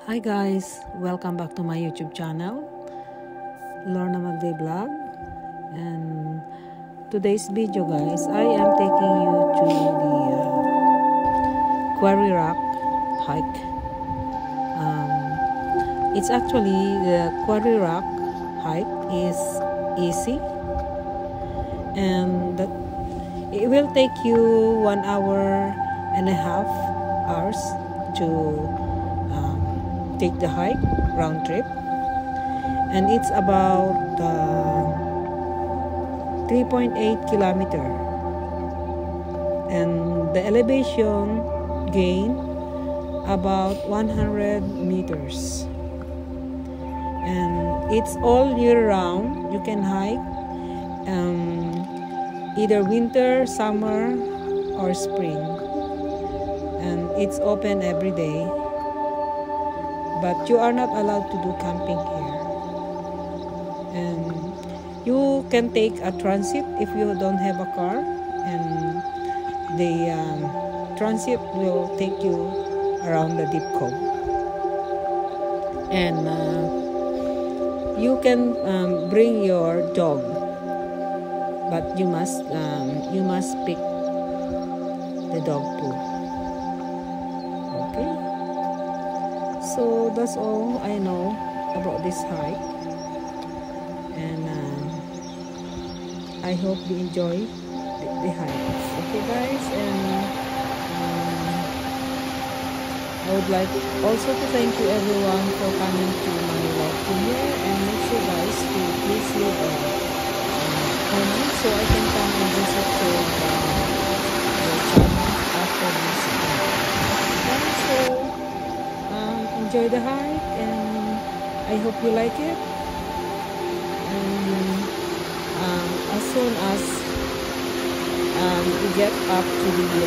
Hi guys, welcome back to my YouTube channel, LornaMagday vlog. And today's video guys, I am taking you to the Quarry Rock hike. It's actually the Quarry Rock hike is easy, and it will take you 1.5 hours to take the hike round trip, and it's about 3.8 kilometer, and the elevation gain about 100 meters, and it's all year round. You can hike either winter, summer, or spring, and it's open every day. But you are not allowed to do camping here. And you can take a transit if you don't have a car, and the transit will take you around the deep cove. And you can bring your dog, but you must pick the dog too. Okay. So that's all I know about this hike, and I hope you enjoy the hike. Okay guys, and I would like also to thank you everyone for coming to my live premiere, and make sure guys to please leave a comment so I can come and visit your channel after this. Okay, so enjoy the hike, and I hope you like it. And as soon as you get up to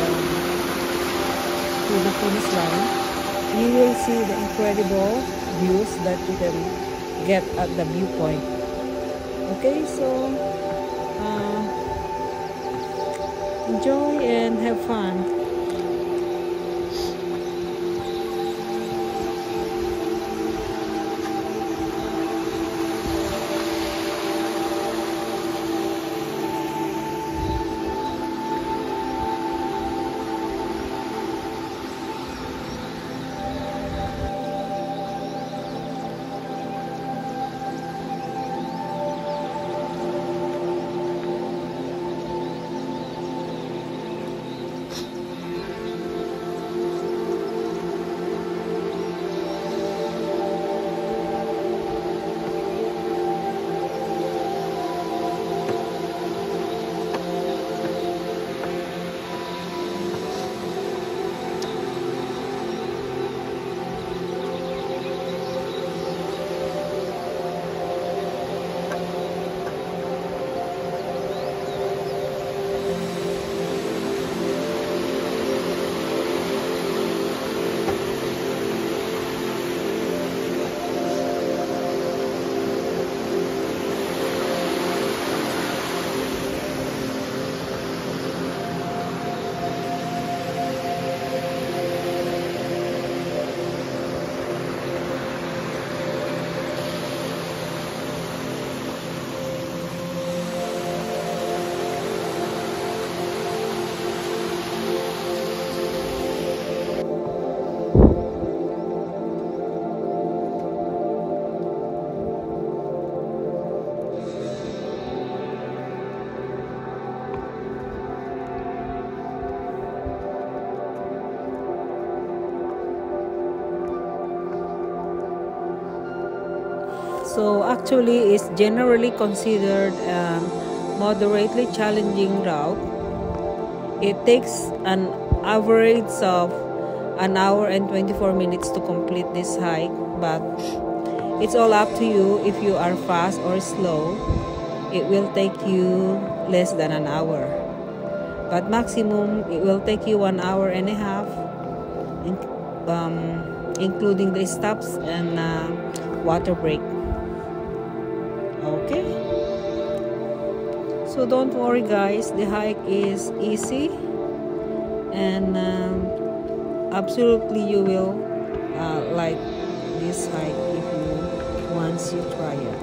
the finish line, you will see the incredible views that you can get at the viewpoint. Okay, so enjoy and have fun. So actually, it's generally considered a moderately challenging route. It takes an average of 1 hour and 24 minutes to complete this hike, but it's all up to you. If you are fast or slow, it will take you less than an hour. But maximum, it will take you 1.5 hours, including the stops and water break. Okay, so don't worry guys, the hike is easy, and absolutely you will like this hike if you once you try it.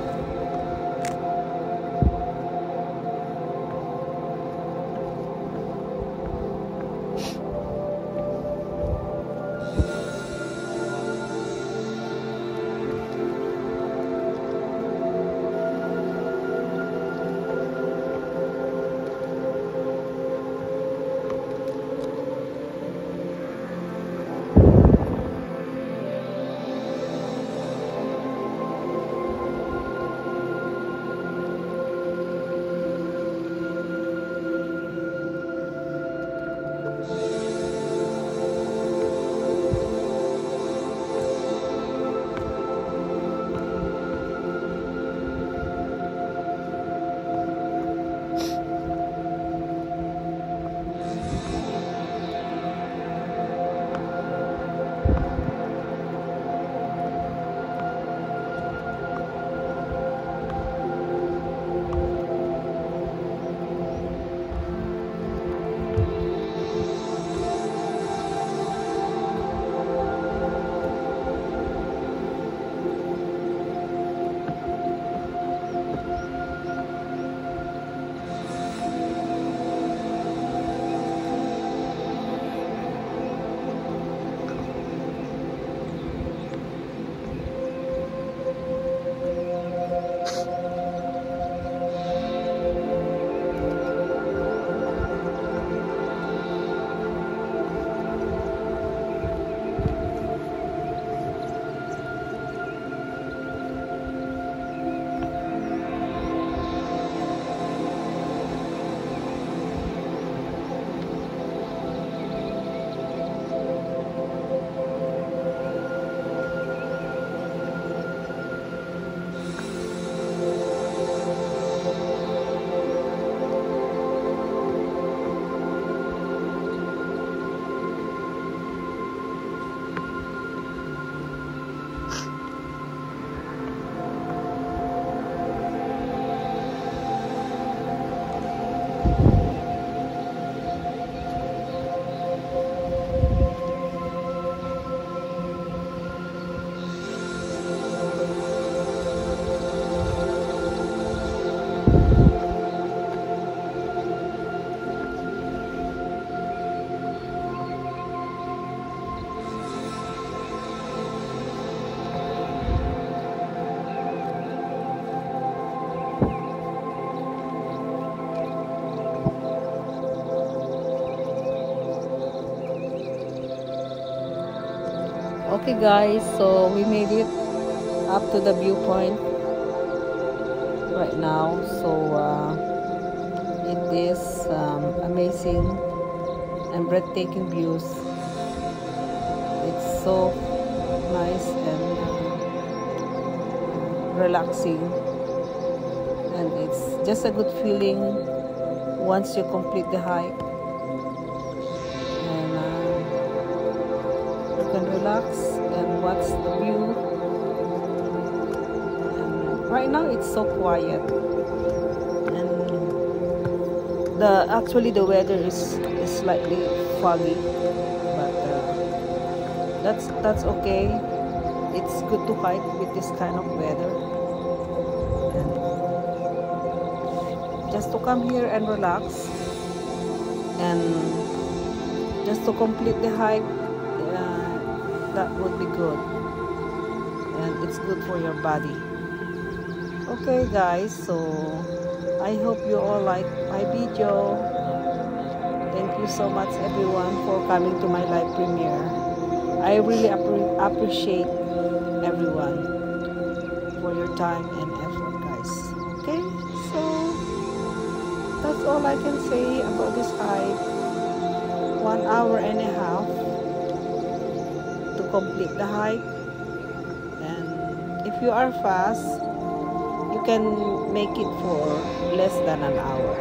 Okay guys, so we made it up to the viewpoint right now. So it is amazing and breathtaking views. It's so nice and relaxing, and it's just a good feeling once you complete the hike. Relax and watch the view. And right now it's so quiet, and actually the weather is slightly foggy, but that's okay. It's good to hike with this kind of weather, and just to come here and relax, and just to complete the hike. That would be good, and it's good for your body. Okay guys, so I hope you all like my video. Thank you so much everyone for coming to my live premiere. I really appreciate everyone for your time and effort, guys. Okay, so that's all I can say about this hike. 1 hour and a half to complete the hike, and if you are fast, you can make it for less than an hour.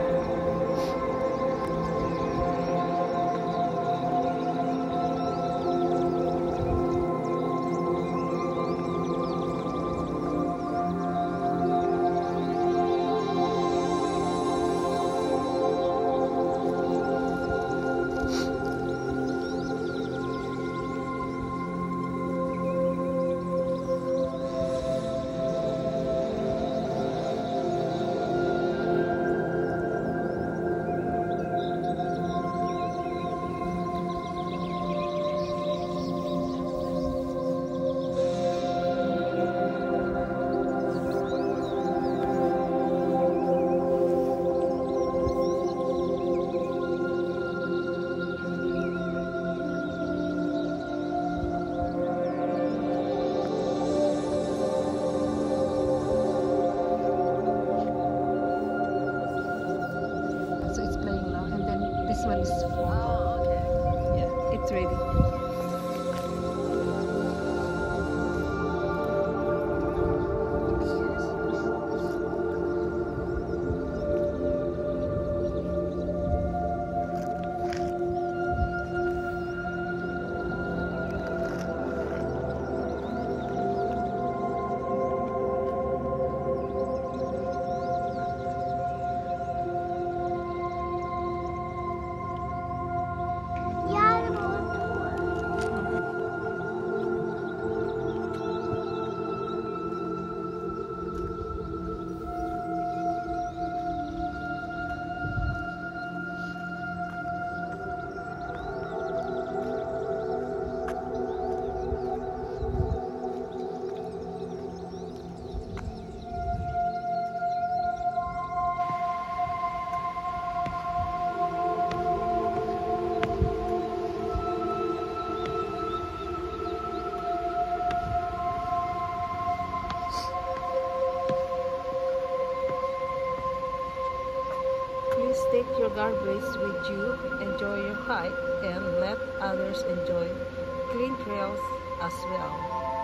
your guardrails with you, enjoy your hike, and let others enjoy clean trails as well.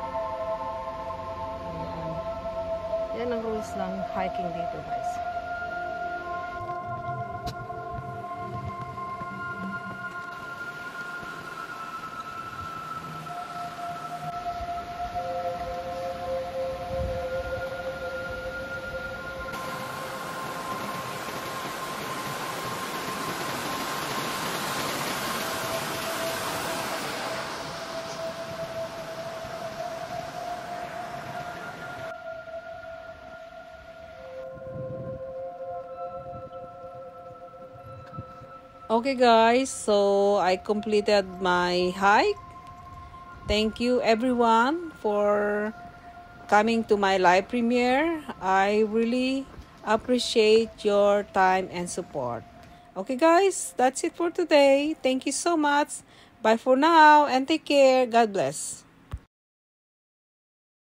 Ayan. Yan ang rules ng hiking dito, guys. Okay guys, so I completed my hike. Thank you everyone for coming to my live premiere. I really appreciate your time and support. Okay guys, that's it for today. Thank you so much. Bye for now and take care. God bless.